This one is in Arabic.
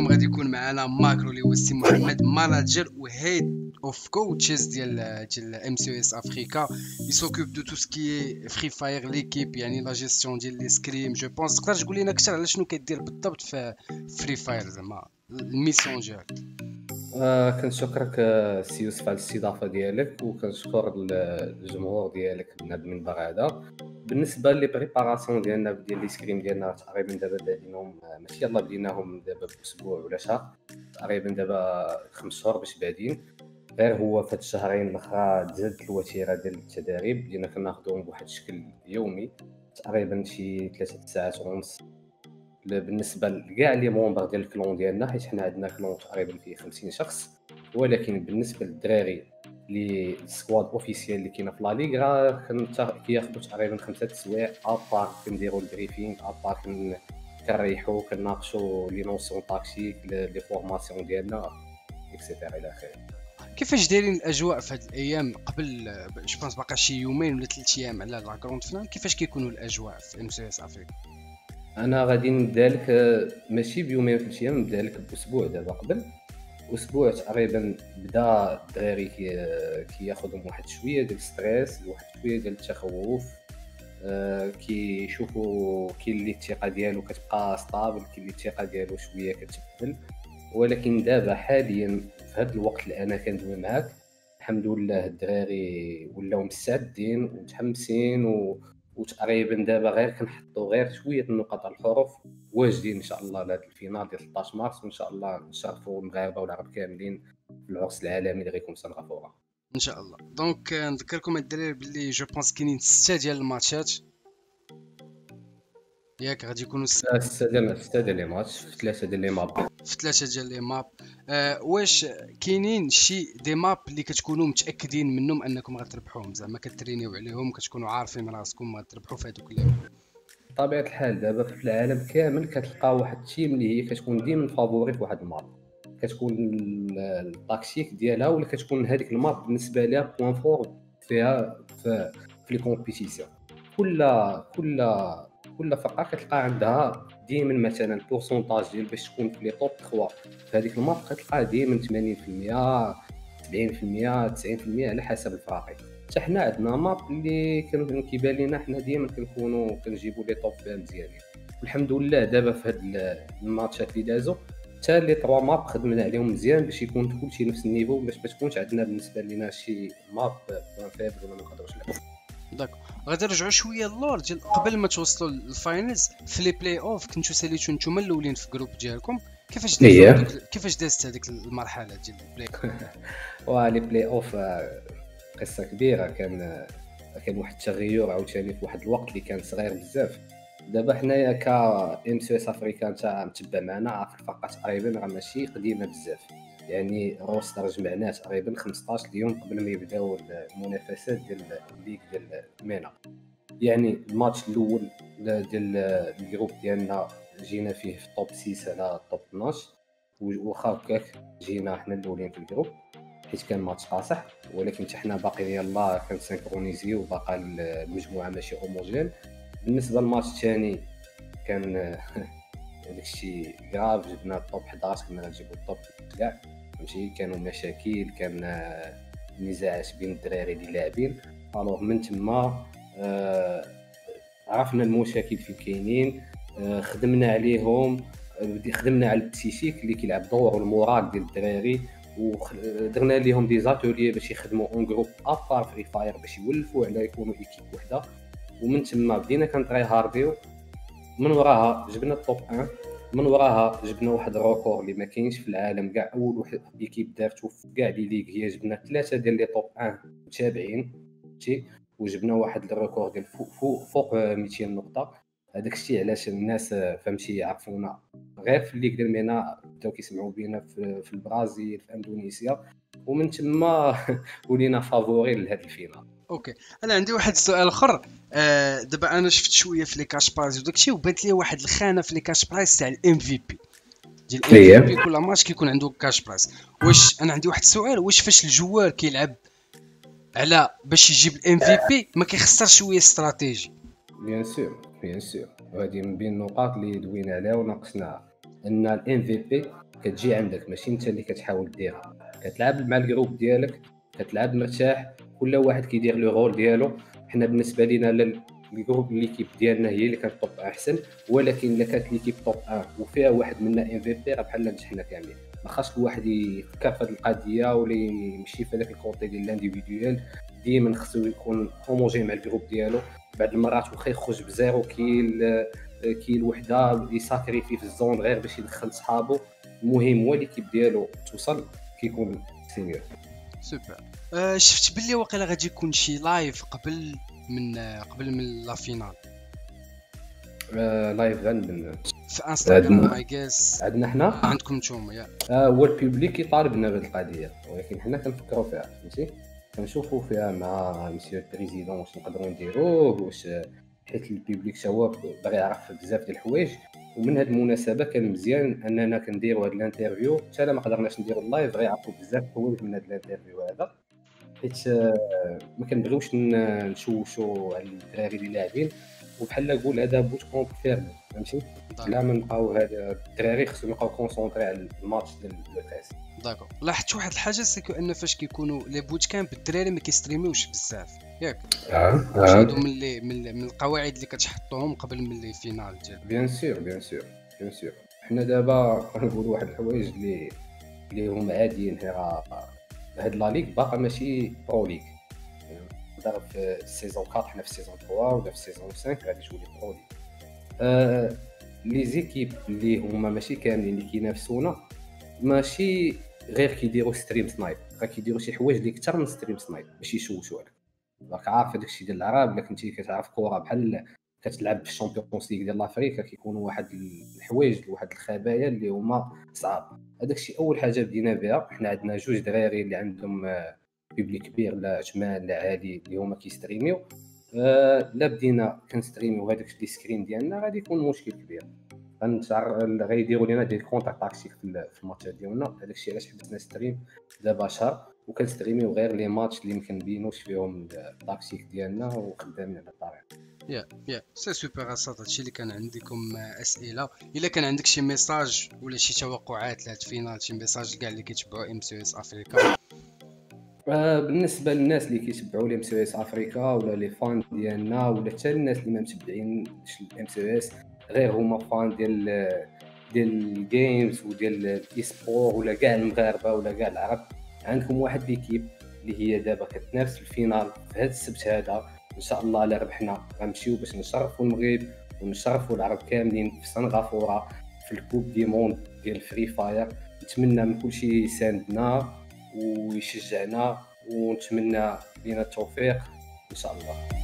اليوم غادي يكون معنا ماكرو اللي هو السي محمد ماناجر وهيد اوف كوتشز ديال ام سي اس افريكا يسوكوب دو تو سكي فري فاير ليكيب يعني لا جيستيون ديال لي سكريم. جو بونس تقدر تقول لنا اكثر على شنو كدير بالضبط في فري فاير زعما الميسيون ديالك؟ كنشكرك سي يوسف على الاستضافه ديالك، وكنشكر الجمهور ديالك من هذا المنبر هذا. بالنسبه لي بريباراسيون ديالنا ديال لي سكريم ديالنا تقريبا دابا دايرينهم ماشي يلاه بديناهم دابا باسبوع ولا شهر، تقريبا دابا 5 شهور باش بادين. غير هو في هاد الشهرين الاخرى تزادت الوتيره ديال التدريب، بدينا كناخذوهم بواحد الشكل يومي تقريبا شي 3 ساعات ونص. بالنسبه لكاع لي مونبر ديال الكلون ديالنا، حيت حنا عندنا كلون تقريبا فيه 50 شخص، ولكن بالنسبه للدراري لي سكواد اوفيسيال اللي كاينه في لا ليغ راه كياخذوا تقريبا 5 سوايع ابار كنديروا البريفينغ، ابار كنريحوا كنناقشوا لي نوسيون تاكتيك لي فورماسيون ديالنا اكسيتيرا الى اخره. كيفاش دايرين الاجواء في هاد الايام قبل جو بونس باقا شي يومين ولا 3 ايام على لا كروند فينال؟ كيفاش كيكونوا الاجواء في ام سي اس افريكا؟ انا غادي نبدا لك ماشي بيومين ولا 3 ايام، نبدا لك باسبوع. دابا قبل اسبوع تقريبا بدا الدراري كياخذهم واحد شويه ديال ستريس، واحد شويه ديال التخوف. كيشوفوا كاين اللي الثقه ديالو كتبقى ستابل، كاين اللي الثقه ديالو شويه كتبدل. ولكن دابا حاليا في هذا الوقت اللي انا كندوي معاك، الحمد لله الدراري ولاو مستعدين ومتحمسين وتقريبا دابا غير كنحطوا غير شويه النقاط على الحروف، واجدين ان شاء الله لهاد الفينال ديال 13 مارس، وان شاء الله نشرفوا المغاربه والعرب كاملين في العرس العالمي اللي غيكون في سنغافوره ان شاء الله. دونك نذكركم الدراري باللي جو بونس كاينين 6 ديال الماتشات، ياك غادي يكونوا 6 ديال لي ماتش في 3 ديال لي ماب. في 3 ديال لي ماب. واش كاينين شي دي ماب اللي كتكونوا متاكدين منهم انكم غتربحوهم، زعما كترينيو عليهم كتكونوا عارفين راسكم غتربحوا في هذوك اللي بطبيعه الحال دابا في العالم كامل كتلقى واحد التيم اللي هي كتكون ديما فافوري في واحد الماب، كتكون التاكتيك ديالها ولا كتكون هذيك الماب بالنسبه ليها بوين فور فيها في لي كومبيتيسيون. كل فرقه كتلقى عندها ديما مثلا بورسونتاج ديال باش تكون في لي توب 3 في هذيك الماب، كتلقى ديما 80% 70% 90% على حسب الفريق. حتى حنا عندنا ماب اللي كيبان لينا حنا ديما كنكونوا كنجيبوا لي توب مزيانين، والحمد لله دابا في هاد الماتشات اللي دازوا حتى لي 3 ماب خدمنا عليهم مزيان باش يكون كلشي نفس النيفو، باش ما تكونش عندنا بالنسبه لينا شي ماب بوان فيبل ولا ما نقدروش نلعبوا. داكو غادي نرجعوا شويه للور ديال قبل ما توصلوا للفاينلز. في لي بلاي اوف كنتو ساليتو نتوما الاولين في جروب ديالكم، كيفاش دازت هذيك المرحله ديال البلاي لي بلاي اوف قصه كبيره. كان واحد التغير عاوتاني في واحد الوقت اللي كان صغير بزاف. دابا حنايا ك ام سي اس افريكا انت متبع معنا في الفرقه تقريبا راه ماشي قديمه بزاف، يعني روستر جمعناه تقريبا 15 يوم قبل ما يبداو المنافسات ديال الليغ ديال المينا. يعني الماتش الاول ديال الجروب ديالنا جينا فيه في توب 6 على توب 12، واخا هكاك جينا حنا الاولين في الجروب حيت كان ماتش قاصح، ولكن حتى حنا باقي يلاه كنسينكرونيزي وباقا المجموعه ماشي هوموجين. بالنسبه للماتش الثاني كان داكشي غراف، جبنا الطوب 11 كنا نجيبو الطوب كاع، فهمتي. كانوا مشاكل، كان نزاعات بين الدراري اللي لاعبين. الوغ من تما عرفنا المشاكل فين كاينين، خدمنا عليهم، خدمنا على التيشيك اللي كيلعب دور والمورال ديال الدراري، ودرنا لهم دي زاتولي باش يخدموا اون جروب ابار فري فاير باش يولفوا على يكونوا ايكيب وحده. ومن تما بدينا كنطري هارديو، من وراها جبنا التوب 1، من وراها جبنا واحد الريكورد اللي ما كاينش في العالم كاع. اول واحد ايكيب دارته في كاع لي ليغ هي جبنا 3 ديال لي توب 1 متابعين، فهمتي. وجبنا واحد الريكورد ديال فوق 200 نقطه. هذاك الشيء علاش الناس فهمتي يعرفونا غير في الليغ ديال مينا، بداو كيسمعوا بينا في البرازيل، في اندونيسيا، ومن تما ولينا فافوري لهذا الفينال. اوكي، انا عندي واحد السؤال اخر. دابا انا شفت شويه في لي كاش برايز وداكشي، وبانت لي واحد الخانه في لي كاش برايز تاع الام في بي ديال الام في بي. كل ماتش كيكون عنده كاش برايز. واش انا عندي واحد السؤال، واش فاش الجوار كيلعب على باش يجيب الام في بي ما كيخسرش شويه استراتيجي؟ بيان سور، وهذه من بين النقاط اللي دوينا عليها وناقشناها. ان الام في بي كتجي عندك، ماشي انت اللي كتحاول ديرها. كتلعب مع الجروب ديالك، كتلعب مرتاح، كل واحد كيدير لو رول ديالو. حنا بالنسبه لينا الجروب ليكيب ديالنا هي اللي كانت توب احسن، ولكن الا كانت ليكيب توب 1 وفيها واحد منا ام في بي راه بحال نجحنا كاملين. ما خاصش الواحد يفكر في هذه القضيه ولا يمشي في هذاك الكونتي ديال الانديفيدويال. ديما خصو يكون هوموجين مع الجروب ديالو. بعض المرات واخا يخرج بزيرو كيل وحده يساكريفي في الزون غير باش يدخل صحابو، المهم هو ليكيب ديالو توصل كيكون سينيور. سوبر. شفت باللي واقيلا غادي يكون شي لايف قبل من لا فينال لايف عندنا في انستغرام اي جيس عندنا حنا عندكم نتوما يا هو البوبليك يطالبنا بهذه القضيه، ولكن حنا كنفكروا فيها فهمتي، كنشوفوا فيها مع مسيو البريزيدون واش نقدروا نديروه، واش حيت البوبليك تا هو باغي يعرف بزاف ديال الحوايج. ومن هذه المناسبه كان مزيان اننا كنديروا هذا الانترفيو، حتى لا ما قدرناش نديروا اللايف غير يعرفوا بزاف الحوايج من هذا الانترفيو هذا، حيت ما كنبغيوش نشوشوا على الدراري اللي لاعبين، وبحال نقول هذا بوت كونت فيرمي فهمتي. لا ما نبقاو هذا الدراري خصهم يبقاو كونسونطري على الماتش ديال الكاس. داكو. لاحظت واحد الحاجه سيكو ان فاش كيكونوا لي بوت كامب الدراري ما كيستريميوش بزاف ياك. واش هادو من القواعد اللي كتحطوهم قبل من لي فينال ديال بيان سور حنا دابا كنقولوا واحد الحوايج اللي هما عاديين. هاد لا ليغ باقا ماشي برو ليغ، نقدر في السيزون 4 حنا في السيزون 3 ولا في السيزون 5 غادي تولي برو ليغ. لي زيكيب اللي هما ماشي كاملين اللي كينافسونا ماشي غير كيديروا ستريم سنايب، راه كيديروا شي حوايج اللي اكثر من ستريم سنايب باش يشوشوا عليك. راك عارف هذاك الشيء ديال العرب، الا كنتي كتعرف كره بحال كتلعب في الشامبيونز ليغ ديال لافريكا كيكونوا واحد الحوايج واحد الخبايا اللي هما صعاب. هذاك الشيء اول حاجه بدينا بها. حنا عندنا جوج دراري اللي عندهم بيبليك كبير لا جمال لا عالي اللي هما كيستريميو. لا بدينا كنستريميو هذاك لي سكرين ديالنا غادي يكون مشكل كبير، غيديروا لنا دي كونتر تاكتيك في الماتشات ديالنا. هذاك الشيء علاش حبسنا ستريم دابا شهر، وكنستريميو غير لي ماتش اللي يمكن نبينوش فيهم التاكتيك ديالنا وخدامين على الطريقه. يا سي سوبر. اصاط هادشي اللي كان عندكم اسئله. الا كان عندك شي ميساج ولا شي توقعات لهاد الفينال، شي ميساج لكاع اللي كيتبعوا ام سي اس افريكا. بالنسبه للناس اللي كيتبعوا الام سي اس افريكا ولا لي فان ديالنا ولا حتى الناس اللي ما متبعين الام سي اس غير هما فان ديال الجيمز وديال الاي سبور ولا كاع المغاربه ولا كاع العرب، عندكم واحد ليكيب اللي هي دابا كتنافس في الفينال في هذا السبت هذا. ان شاء الله الا ربحنا غنمشيو باش نشرفوا المغرب ونشرفوا العرب كاملين في سنغافوره في الكوب دي موند ديال الفري فاير. نتمنى من كل شيء يساندنا ويشجعنا، ونتمنى لينا التوفيق ان شاء الله.